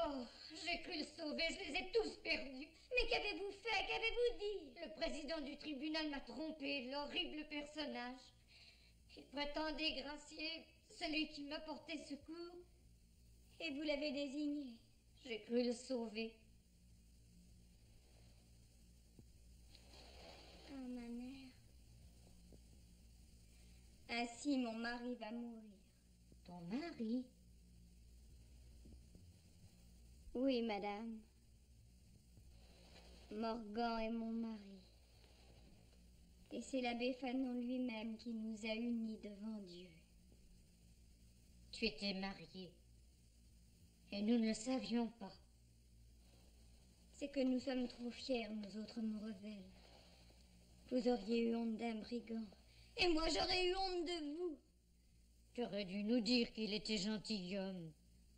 Oh, j'ai cru le sauver, je les ai tous perdus. Mais qu'avez-vous fait? Qu'avez-vous dit? Le président du tribunal m'a trompé, l'horrible personnage. Il prétend dégracier celui qui m'a porté secours. Et vous l'avez désigné? J'ai cru le sauver. Oh, ma mère. Ainsi, mon mari va mourir. Ton mari? Oui, madame. Morgan est mon mari. Et c'est l'abbé Fanon lui-même qui nous a unis devant Dieu. Tu étais mariée. Et nous ne le savions pas. C'est que nous sommes trop fiers, nous autres Mourevelles. Vous auriez eu honte d'un brigand. Et moi, j'aurais eu honte de vous. Tu aurais dû nous dire qu'il était gentilhomme.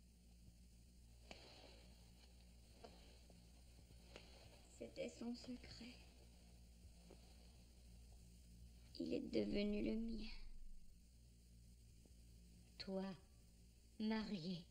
C'était son secret. Il est devenu le mien. Toi, mariée.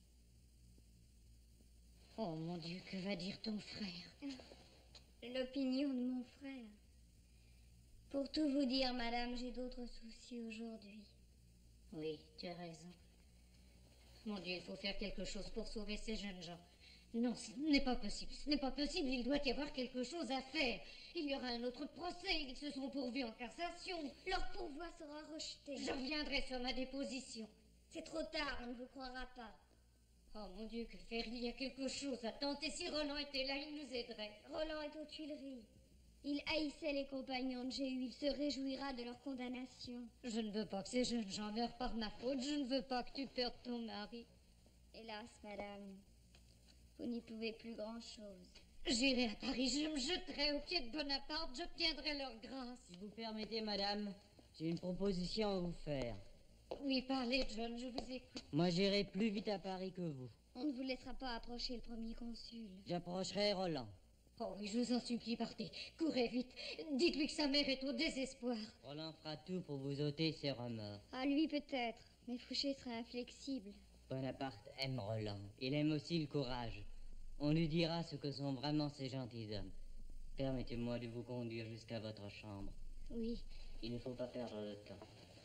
Oh mon Dieu, que va dire ton frère? L'opinion de mon frère. Pour tout vous dire, madame, j'ai d'autres soucis aujourd'hui. Oui, tu as raison. Mon Dieu, il faut faire quelque chose pour sauver ces jeunes gens. Non, ce n'est pas possible, ce n'est pas possible, il doit y avoir quelque chose à faire. Il y aura un autre procès, ils se sont pourvus en cassation. Leur pourvoi sera rejeté. Je reviendrai sur ma déposition. C'est trop tard, on ne vous croira pas. Oh mon Dieu, que faire? Il y a quelque chose à tenter. Si Roland était là, il nous aiderait. Roland est aux Tuileries. Il haïssait les compagnons de Jéhu. Il se réjouira de leur condamnation. Je ne veux pas que ces jeunes gens meurent par ma faute. Je ne veux pas que tu perdes ton mari. Hélas, madame, vous n'y pouvez plus grand-chose. J'irai à Paris, je me jeterai aux pieds de Bonaparte, j'obtiendrai leur grâce. Si vous permettez, madame, j'ai une proposition à vous faire. Oui, parlez, John, je vous écoute. Moi, j'irai plus vite à Paris que vous. On ne vous laissera pas approcher le premier consul. J'approcherai Roland. Oh oui, je vous en supplie, partez. Courez vite. Dites-lui que sa mère est au désespoir. Roland fera tout pour vous ôter ses remords. Ah, lui peut-être, mais Fouché sera inflexible. Bonaparte aime Roland. Il aime aussi le courage. On lui dira ce que sont vraiment ces gentilshommes. Permettez-moi de vous conduire jusqu'à votre chambre. Oui. Il ne faut pas perdre de temps.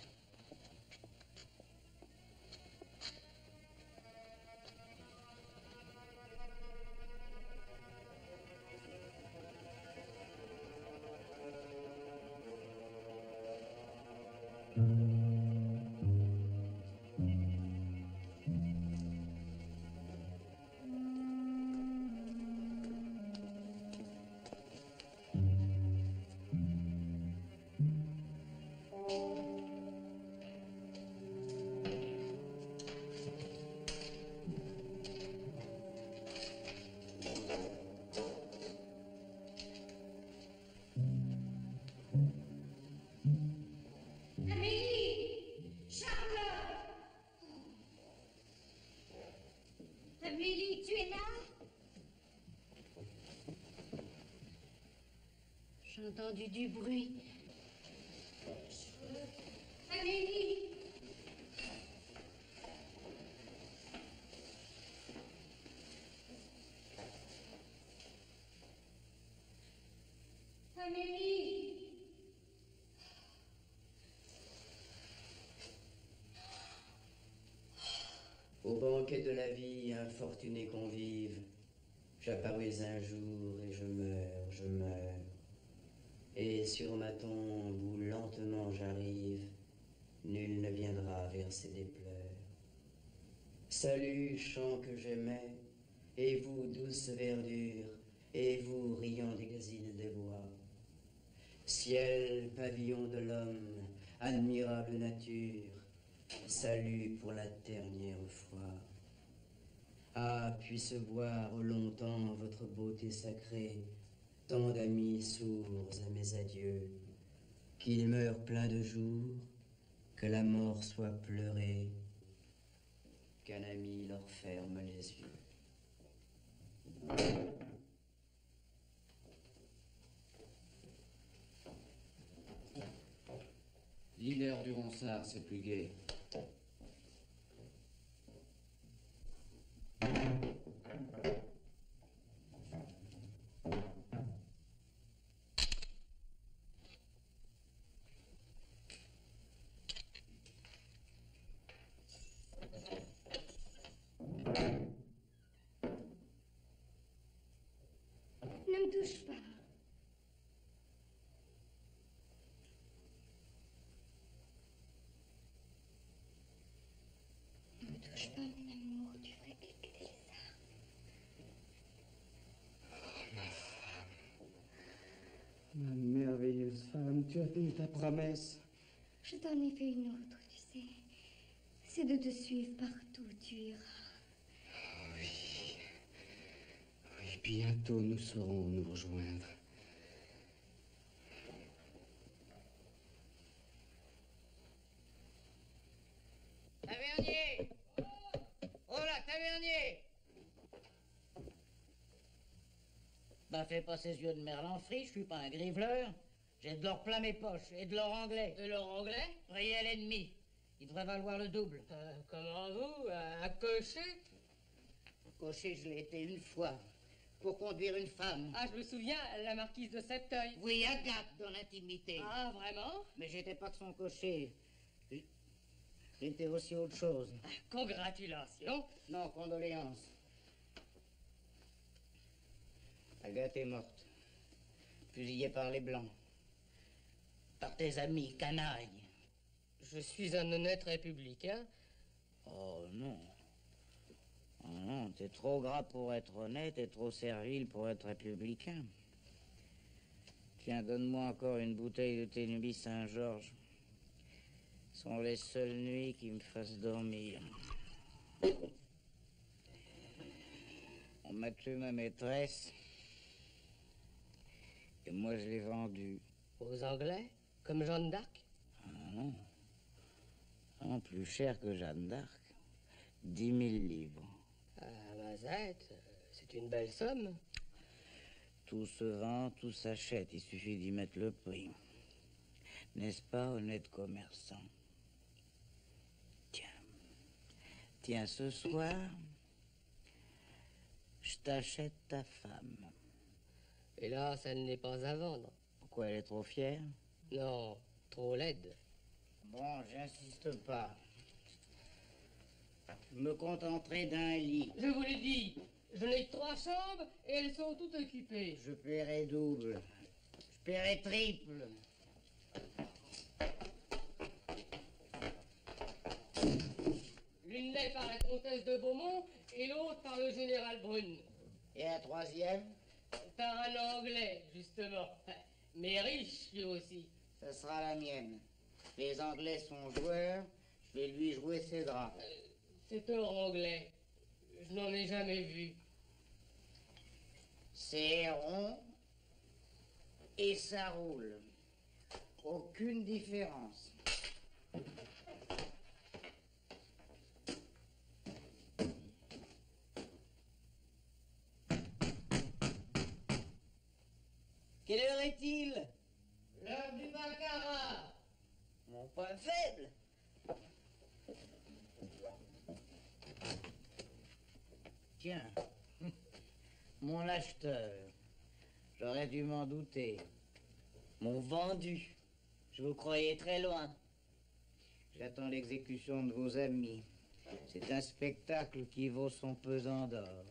Amélie! Charlotte! Amélie, tu es là? J'ai entendu du bruit. Amélie! Amélie! Au banquet de la vie, infortuné convive, j'apparus un jour et je meurs. Et sur ma tombe où lentement j'arrive, nul ne viendra verser des pleurs. Salut, chant que j'aimais, et vous, douce verdure, et vous, riant d'exil des bois. Ciel, pavillon de l'homme, admirable nature, salut pour la dernière fois. Ah, puisse voir longtemps votre beauté sacrée, tant d'amis sourds à mes adieux, qu'ils meurent pleins de jours, que la mort soit pleurée, qu'un ami leur ferme les yeux. L'hilaire du Ronsard, c'est plus gai. touche pas, mon amour, tu ferais éclater ça. Ma merveilleuse femme, tu as tenu ta promesse. Je t'en ai fait une autre, tu sais. C'est de te suivre partout où tu iras. Oui. Oui, bientôt nous saurons nous rejoindre. Tavernier! Oh là, tavernier! Bah, fais pas ces yeux de merlan frit, je suis pas un griveleur. J'ai de l'or plein mes poches et de l'or anglais. De l'or anglais? Réel ennemi. Il devrait valoir le double. Comment vous? Un cocher? Cocher, je l'ai été une fois. Pour conduire une femme. Ah, je me souviens, la marquise de Septeuil. Oui, Agathe, dans l'intimité. Ah, vraiment? Mais j'étais pas que son cocher. J'étais aussi autre chose. Congratulations. Non, condoléances. Agathe est morte. Fusillée par les Blancs. Par tes amis, canailles. Je suis un honnête républicain. Oh non. Oh non, t'es trop gras pour être honnête et trop servile pour être républicain. Tiens, donne-moi encore une bouteille de tes nuits Saint-Georges. Ce sont les seules nuits qui me fassent dormir. On m'a tué ma maîtresse. Et moi, je l'ai vendue. Aux Anglais? Comme Jeanne d'Arc? Ah non. Non, plus cher que Jeanne d'Arc. 10 000 livres. Ah, Mazette, c'est une belle somme. Tout se vend, tout s'achète. Il suffit d'y mettre le prix. N'est-ce pas, honnête commerçant? Tiens, ce soir, je t'achète ta femme. Hélas, elle n'est pas à vendre. Pourquoi, elle est trop fière? Non, trop laide. Bon, j'insiste pas. Je me contenterai d'un lit. Je vous l'ai dit, je n'ai que 3 chambres et elles sont toutes occupées. Je paierai double. Je paierai triple. L'une l'est par la comtesse de Beaumont et l'autre par le général Brune. Et un troisième? Par un Anglais, justement. Mais riche, lui aussi. Ce sera la mienne. Les Anglais sont joueurs, je vais lui jouer ses draps. C'est un Anglais. Je n'en ai jamais vu. C'est rond et ça roule. Aucune différence. Quelle heure est-il? L'heure du baccarat. Mon point faible. Tiens, mon acheteur. J'aurais dû m'en douter. Mon vendu. Je vous croyais très loin. J'attends l'exécution de vos amis. C'est un spectacle qui vaut son pesant d'or.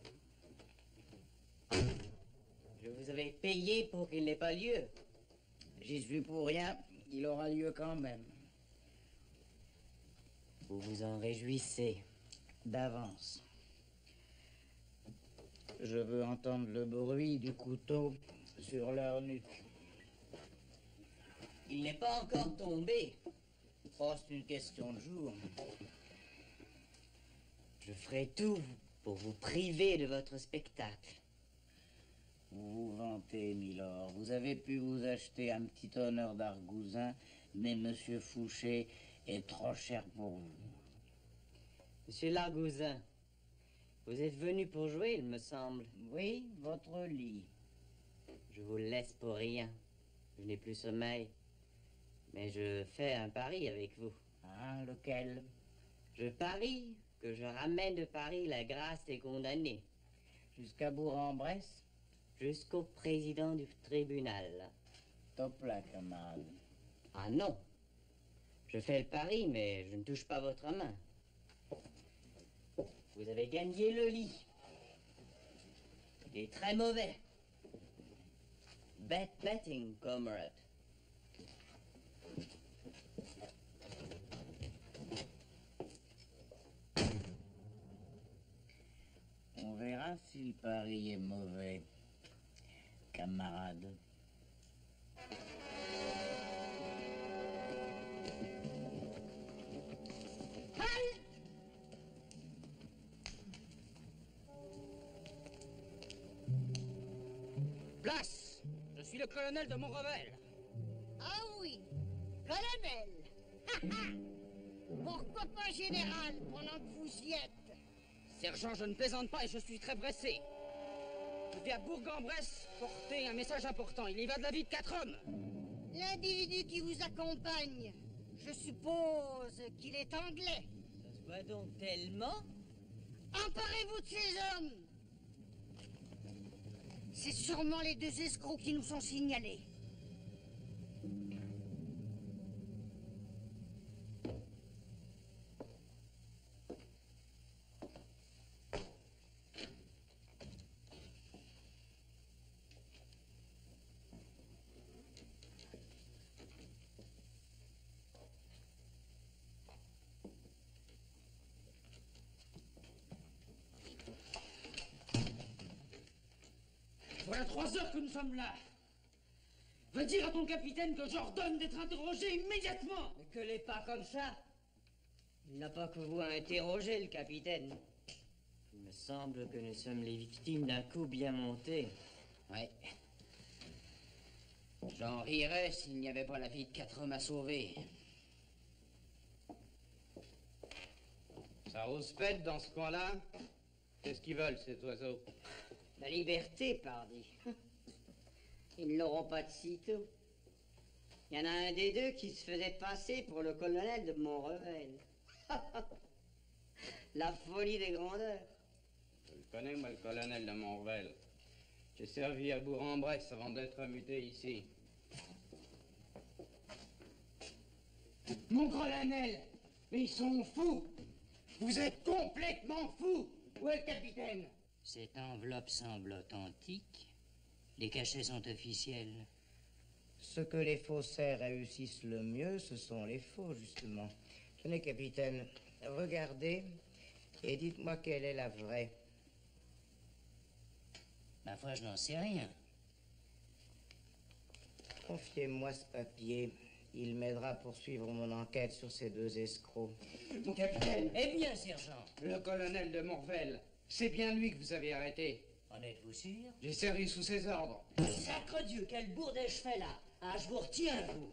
Je vous avais payé pour qu'il n'ait pas lieu. J'y suis pour rien, il aura lieu quand même. Vous vous en réjouissez d'avance. Je veux entendre le bruit du couteau sur leur nuque. Il n'est pas encore tombé. Oh, c'est une question de jour. Je ferai tout pour vous priver de votre spectacle. Vous vous vantez, milord. Vous avez pu vous acheter un petit honneur d'argousin, mais Monsieur Fouché est trop cher pour vous. Monsieur Largousin, vous êtes venu pour jouer, il me semble. Oui, votre lit. Je vous le laisse pour rien. Je n'ai plus sommeil. Mais je fais un pari avec vous. Ah, lequel? Je parie que je ramène de Paris la grâce des condamnés. Jusqu'à Bourg-en-Bresse? Jusqu'au président du tribunal. Top là, camarade. Ah non. Je fais le pari, mais je ne touche pas votre main. Vous avez gagné le lit. Il est très mauvais. Bad betting, comrade. On verra si le pari est mauvais, camarade. Place! Je suis le colonel de Montrevel. Ah oui, colonel. Pourquoi pas général pendant que vous y êtes? Sergent, je ne plaisante pas et je suis très pressé. Je vais à Bourg-en-Bresse porter un message important. Il y va de la vie de 4 hommes. L'individu qui vous accompagne, je suppose qu'il est anglais. Ça se voit donc tellement. Emparez-vous de ces hommes. C'est sûrement les 2 escrocs qui nous sont signalés. Voilà 3 heures que nous sommes là. Va dire à ton capitaine que j'ordonne d'être interrogé immédiatement. Mais que l'est pas comme ça. Il n'a pas que vous à interroger, le capitaine. Il me semble que nous sommes les victimes d'un coup bien monté. Ouais. J'en rirais s'il n'y avait pas la vie de 4 hommes à sauver. Ça ose pète dans ce coin-là. Qu'est-ce qu'ils veulent, ces oiseaux? La liberté, pardi. Ils ne l'auront pas de sitôt. Il y en a un des 2 qui se faisait passer pour le colonel de Montrevel. La folie des grandeurs. Je le connais, moi, le colonel de Montrevel. J'ai servi à Bourg-en-Bresse avant d'être muté ici. Mon colonel! Mais ils sont fous! Vous êtes complètement fous! Où est le capitaine? Cette enveloppe semble authentique. Les cachets sont officiels. Ce que les faussaires réussissent le mieux, ce sont les faux, justement. Tenez, capitaine, regardez et dites-moi quelle est la vraie. Ma foi, je n'en sais rien. Confiez-moi ce papier. Il m'aidera pour suivre mon enquête sur ces 2 escrocs. Mon capitaine! Eh bien, sergent. Le colonel de Montrevel. C'est bien lui que vous avez arrêté. En êtes-vous sûr? J'ai servi sous ses ordres. Sacre Dieu, quel bourdet je fais là! Ah, je vous retiens, vous!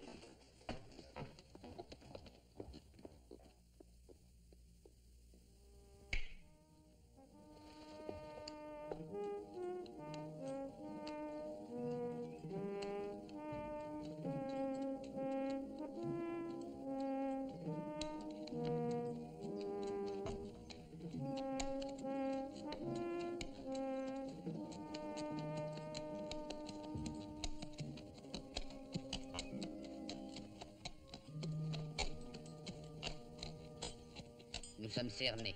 Nous sommes cernés.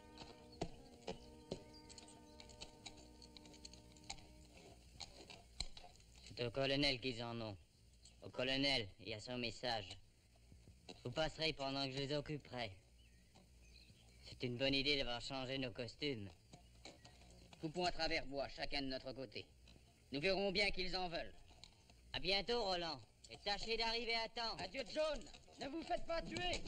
C'est au colonel qu'ils en ont. Au colonel et à son message. Vous passerez pendant que je les occuperai. C'est une bonne idée d'avoir changé nos costumes. Coupons à travers bois, chacun de notre côté. Nous verrons bien qu'ils en veulent. À bientôt, Roland. Et tâchez d'arriver à temps. Adieu, John. Ne vous faites pas tuer.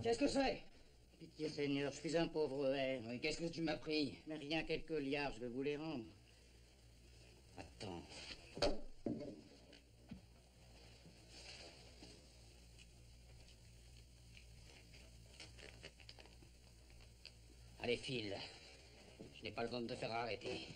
Qu'est-ce que c'est? Pitié, Seigneur, je suis un pauvre hère. Oui, qu'est-ce que tu m'as pris? Mais rien, quelques liards, je vais vous les rendre. Attends. Allez, file. Je n'ai pas le temps de te faire arrêter.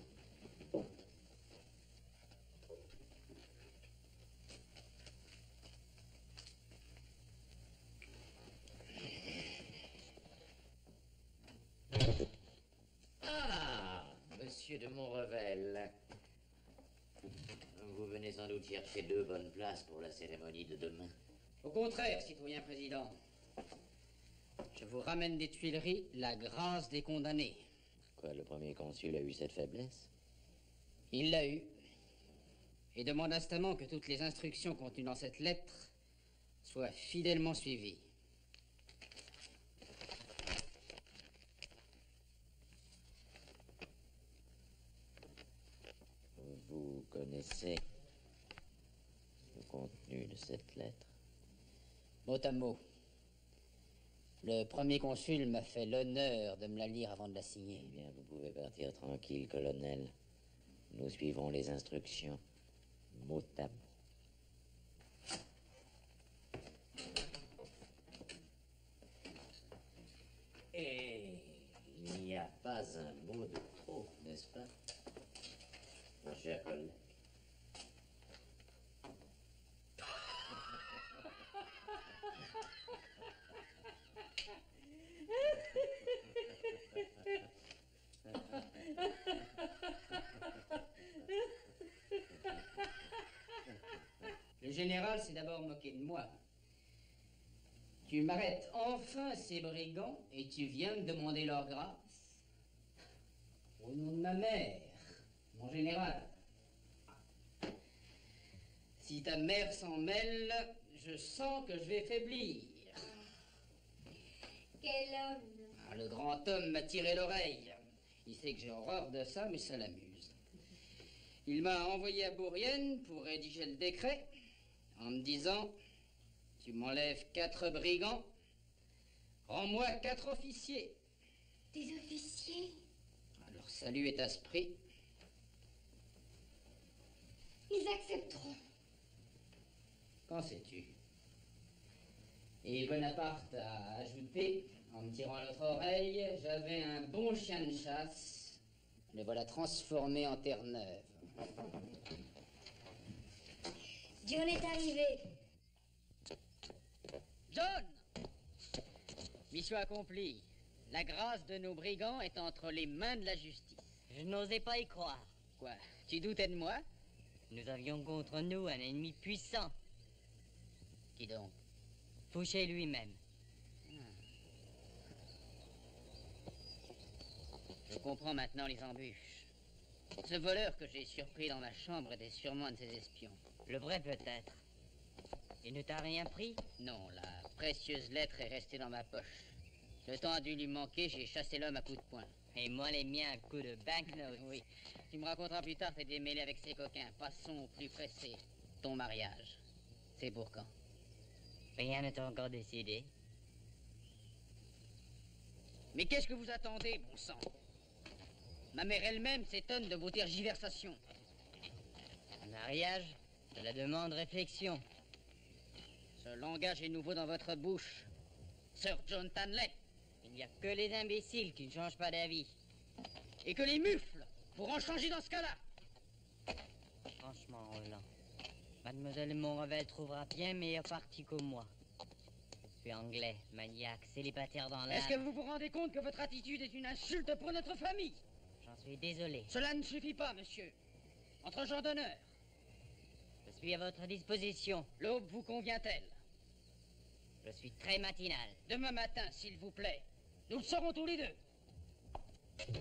Ah, monsieur de Montrevel. Vous venez sans doute chercher 2 bonnes places pour la cérémonie de demain. Au contraire, citoyen président. Je vous ramène des Tuileries la grâce des condamnés. Quoi, le premier consul a eu cette faiblesse? Il l'a eu. Et demande instamment que toutes les instructions contenues dans cette lettre soient fidèlement suivies. Vous connaissez le contenu de cette lettre? Mot à mot. Le premier consul m'a fait l'honneur de me la lire avant de la signer. Eh bien, vous pouvez partir tranquille, colonel. Nous suivrons les instructions, mot à mot. Et il n'y a pas un mot de trop, n'est-ce pas, mon cher collègue? Le général s'est d'abord moqué de moi. Tu m'arrêtes enfin ces brigands et tu viens me demander leur grâce. Au nom de ma mère, mon général. Si ta mère s'en mêle, je sens que je vais faiblir. Quel homme! Ah, le grand homme m'a tiré l'oreille. Il sait que j'ai horreur de ça, mais ça l'amuse. Il m'a envoyé à Bourrienne pour rédiger le décret en me disant: tu m'enlèves 4 brigands, rends-moi 4 officiers. Des officiers? Leur salut est à ce prix. Ils accepteront. Qu'en sais-tu? Et Bonaparte a ajouté, en me tirant l'autre oreille, j'avais un bon chien de chasse. Le voilà transformé en Terre-Neuve. John est arrivé. John! Mission accomplie. La grâce de nos brigands est entre les mains de la justice. Je n'osais pas y croire. Quoi? Tu doutais de moi? Nous avions contre nous un ennemi puissant. Qui donc? Fouché lui-même. Je comprends maintenant les embûches. Ce voleur que j'ai surpris dans ma chambre était sûrement un de ses espions. Le vrai peut-être. Il ne t'a rien pris? Non, la précieuse lettre est restée dans ma poche. Le temps a dû lui manquer, j'ai chassé l'homme à coups de poing. Et moi les miens à coups de banknotes. Oui, tu me raconteras plus tard tes démêlés avec ces coquins. Passons au plus pressé. Ton mariage. C'est pour quand? Rien n'est encore décidé. Mais qu'est-ce que vous attendez, bon sang? Ma mère elle-même s'étonne de vos tergiversations. Un mariage, cela demande réflexion. Ce langage est nouveau dans votre bouche. Sir John Tanley. Il n'y a que les imbéciles qui ne changent pas d'avis. Et que les mufles pourront changer dans ce cas-là. Franchement, Roland, Mademoiselle de Montrevel trouvera bien meilleur parti que moi. Je suis anglais, maniaque, célibataire dans l'âme. Est-ce que vous vous rendez compte que votre attitude est une insulte pour notre famille? J'en suis désolé. Cela ne suffit pas, monsieur. Entre gens d'honneur. Je suis à votre disposition. L'aube vous convient-elle? Je suis très matinal. Demain matin, s'il vous plaît. Nous le saurons tous les deux.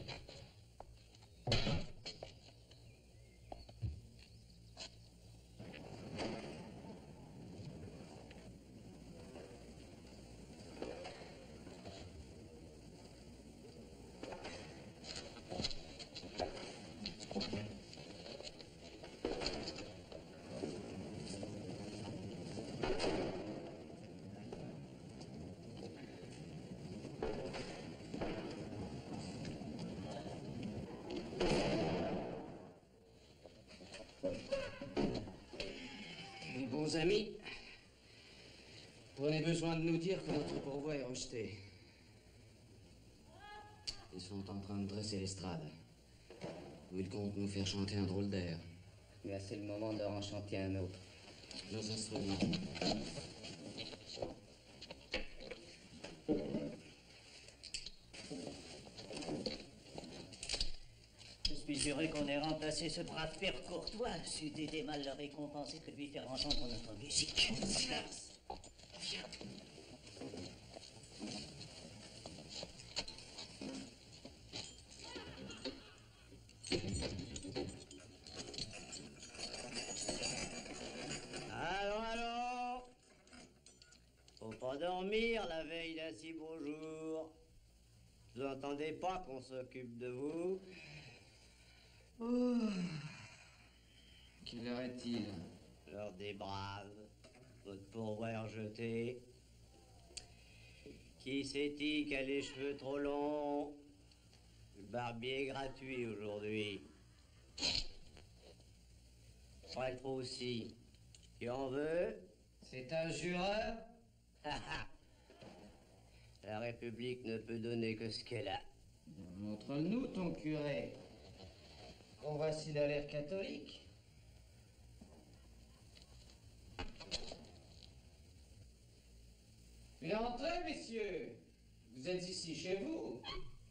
Mes bons amis, prenez besoin de nous dire que notre pourvoi est rejeté. Ils sont en train de dresser l'estrade. Où ils comptent nous faire chanter un drôle d'air. Mais c'est le moment de leur en chanter un autre. Nos instruments. Je suis juré qu'on ait remplacé ce brave père courtois. C'eût été mal le récompenser que de lui faire entendre notre musique. Silence. Viens. Allons, allons. Faut pas dormir la veille d'un si beau jour. Vous entendez pas qu'on s'occupe de vous? Oh. Quelle heure est-il? L'heure des braves. Votre pourvoir jeté. Qui c'est-il qui a les cheveux trop longs? Le barbier est gratuit aujourd'hui. Prêtre aussi. Qui en veut? C'est un jureur? La République ne peut donner que ce qu'elle a. Montre-nous ton curé. Qu'on voit s'il a l'air catholique. Puis entrez, messieurs. Vous êtes ici chez vous.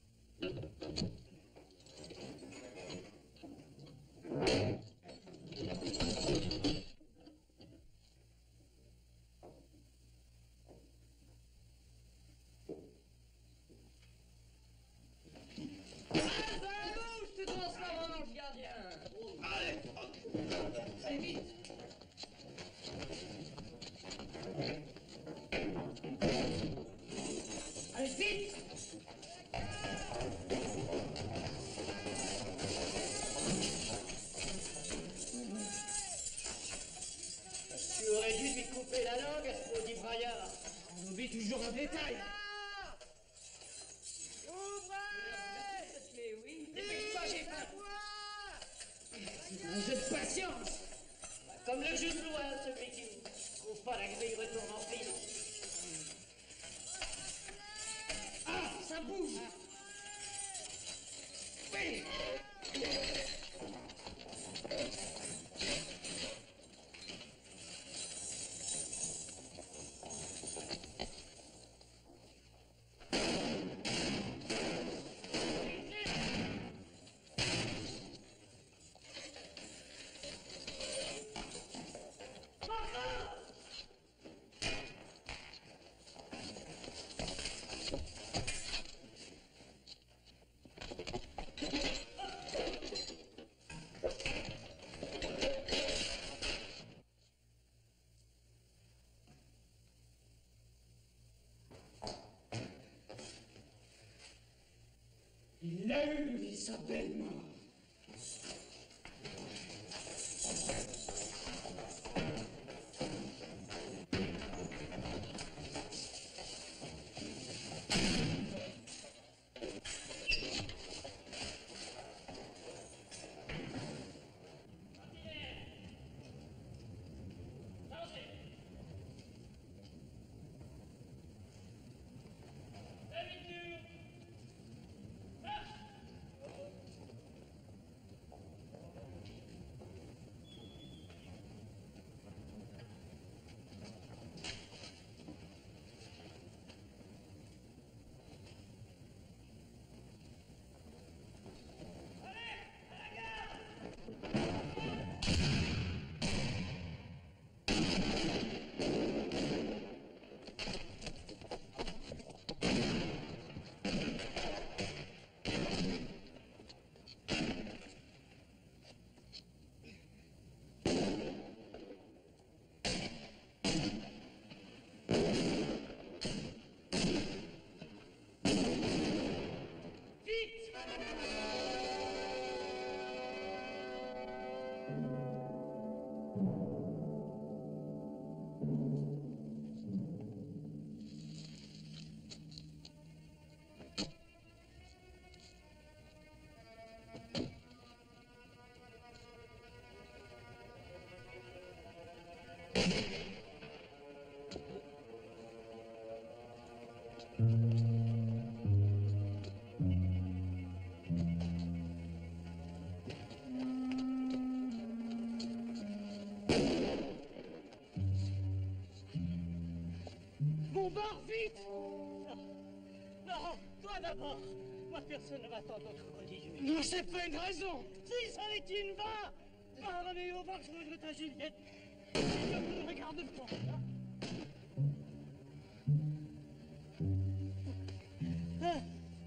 Allez, vite. Allez, vite. Tu aurais dû lui couper la langue à ce maudit braillard. On oublie toujours un détail. Mais oui. Dépêche-toi, j'ai faim. C'est un jeu de patience. Comme le jeu de loi, celui qui ne trouve pas la grille retourne en fil. Ah, ça bouge. Oui. Il l'a eu, lui, sa belle mort. Toi d'abord. Moi, personne ne m'attend d'autre religieux. Non, c'est pas une raison. Si, ça l'est une, va. Va, Roméo, va rejoindre ta Juliette. Je ne regarde pas. Hein?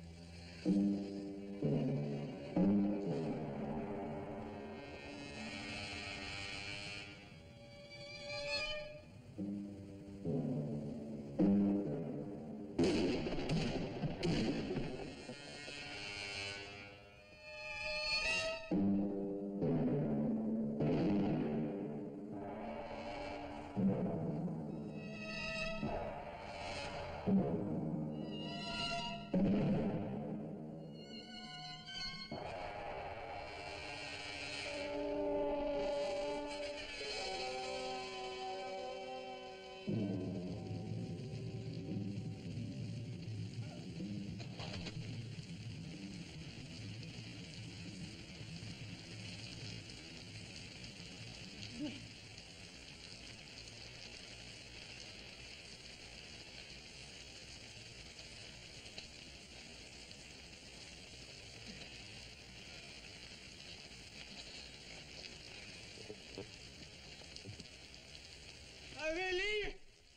Amélie!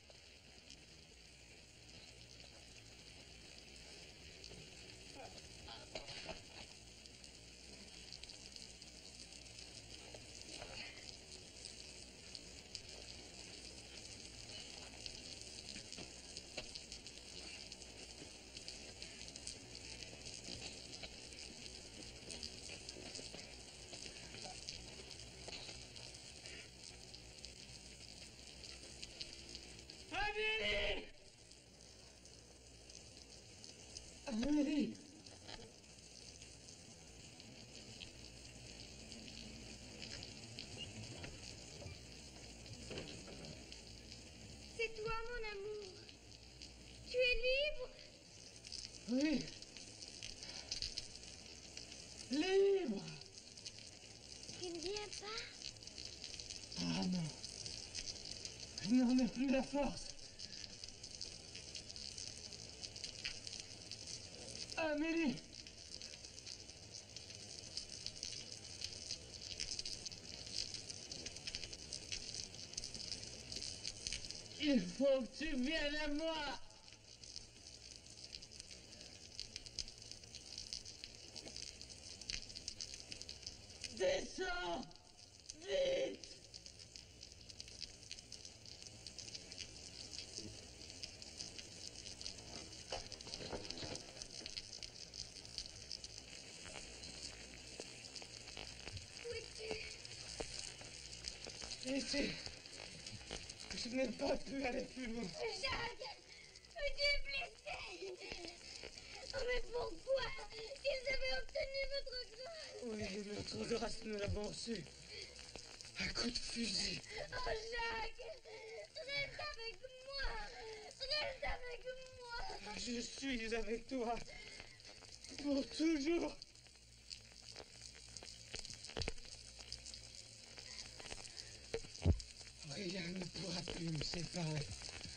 Amélie! Amélie! C'est toi, mon amour. Tu es libre? Oui. Libre. Tu ne viens pas? Ah non. Je n'en ai plus la force. Amélie! Il faut que tu viennes à moi! Descends! Vite! Où es-tu? Ici. Je n'ai pas pu aller plus loin. Jacques! Tu es blessé! Oh, mais pourquoi? Ils avaient obtenu votre grâce! Oui, notre grâce, nous l'avons reçue. Un coup de fusil. Oh, Jacques! Reste avec moi! Reste avec moi! Je suis avec toi. Pour toujours. Rien ne pourra plus me séparer.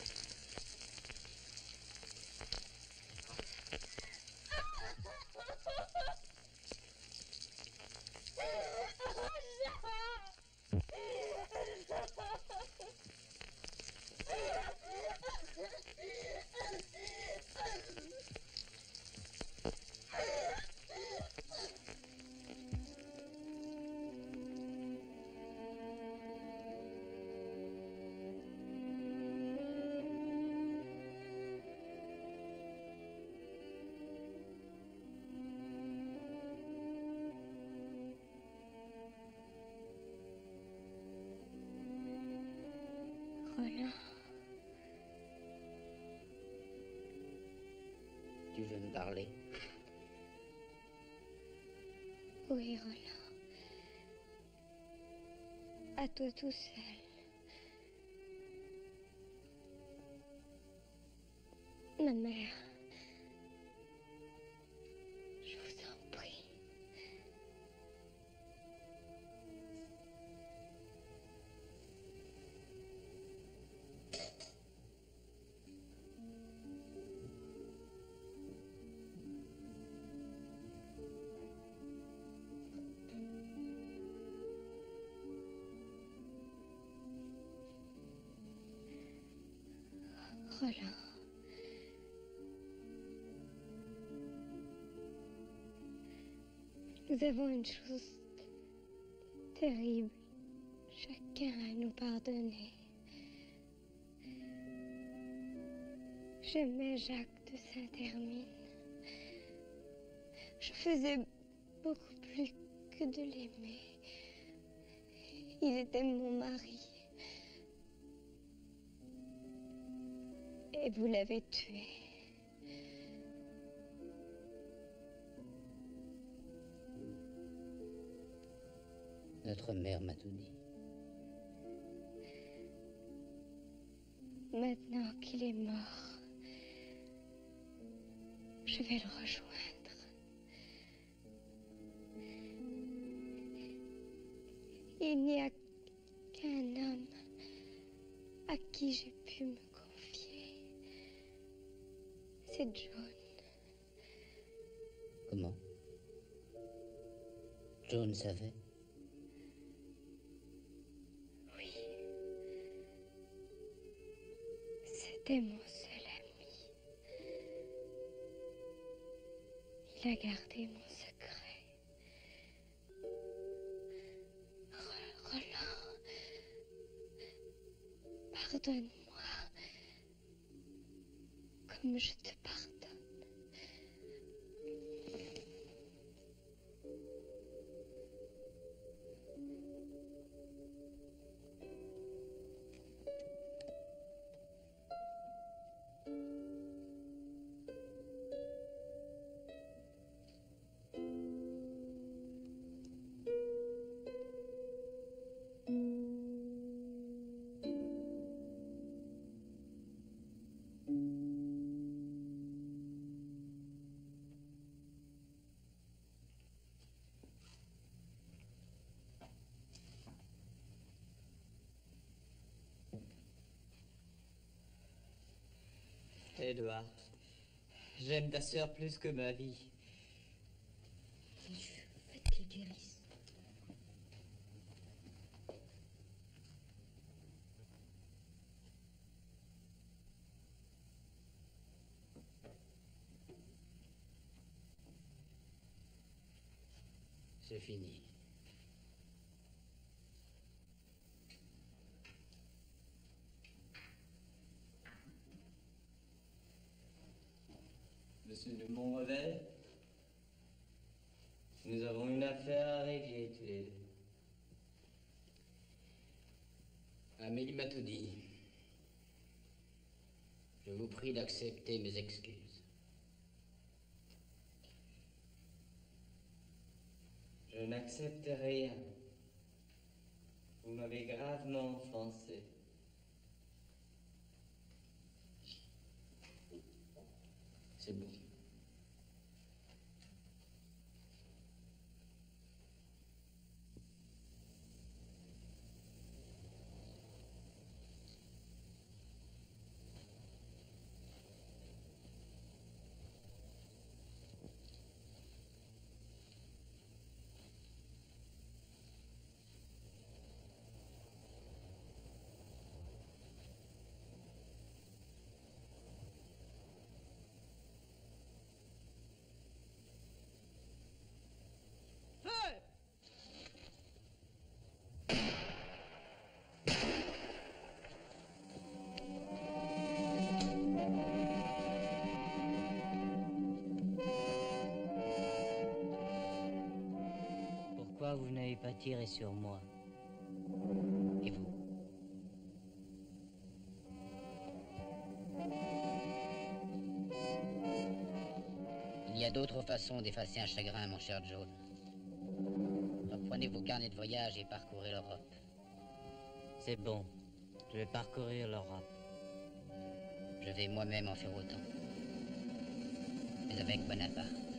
Roland. Tu veux me parler? Oui, Roland. À toi tout seul. Ma mère. Je vous en prie. Nous avons une chose terrible, chacun à nous pardonner. J'aimais Jacques de Saint-Hermine. Je faisais beaucoup plus que de l'aimer. Il était mon mari. Et vous l'avez tué. Notre mère m'a tout dit. Maintenant qu'il est mort, je vais le rejoindre. Il n'y a qu'un homme à qui j'ai pu me confier. C'est John. Comment? John savait? Oui. C'était mon seul ami. Il a gardé mon secret. Roland, pardonne-moi comme je te pardonne. Édouard, j'aime ta sœur plus que ma vie. Faites qu'il guérisse. C'est fini. Monsieur de Montrevel, nous avons une affaire à régler tous les deux. Amélie m'a tout dit. Je vous prie d'accepter mes excuses. Je n'accepte rien. Vous m'avez gravement offensé. C'est bon. Pourquoi vous n'avez pas tiré sur moi? Et vous? Il y a d'autres façons d'effacer un chagrin, mon cher John. Reprenez vos carnets de voyage et parcourez l'Europe. C'est bon, je vais parcourir l'Europe. Je vais moi-même en faire autant. Mais avec Bonaparte.